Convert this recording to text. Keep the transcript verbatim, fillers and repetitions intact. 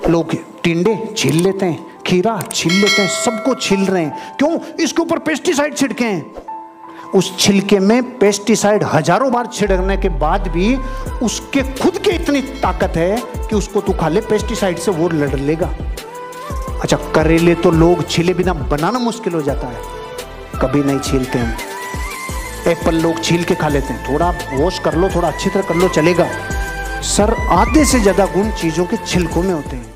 लोग टिंडे छील लेते हैं, खीरा छील लेते हैं, सबको छील रहे हैं। क्यों? इसके ऊपर पेस्टिसाइड छिड़के हैं। उस छिलके में पेस्टिसाइड हजारों बार छिड़कने के बाद भी उसके खुद के इतनी ताकत है कि उसको तू खा ले, पेस्टिसाइड से वो लड़ लेगा। अच्छा, करेले तो लोग छिले बिना बनाना मुश्किल हो जाता है, कभी नहीं छीलते हैं। एप्पल लोग छील के खा लेते हैं, थोड़ा वॉश कर लो, थोड़ा अच्छी तरह कर लो, चलेगा। सर, आधे से ज्यादा गुण चीजों के छिलकों में होते हैं।